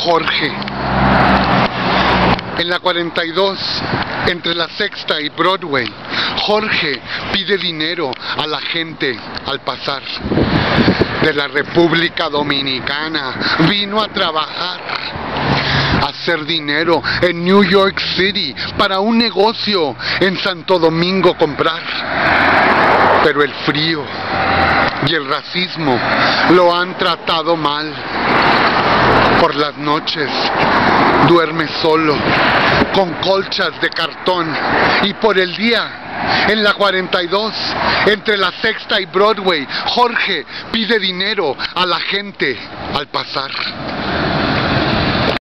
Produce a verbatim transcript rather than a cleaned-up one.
Jorge. En la cuarenta y dos, entre la Sexta y Broadway, Jorge pide dinero a la gente al pasar. De la República Dominicana vino a trabajar, a hacer dinero en New York City para un negocio en Santo Domingo comprar. Pero el frío y el racismo lo han tratado mal. Por las noches duerme solo, con colchas de cartón, y por el día, en la cuarenta y dos, entre la Sexta y Broadway, Jorge pide dinero a la gente al pasar.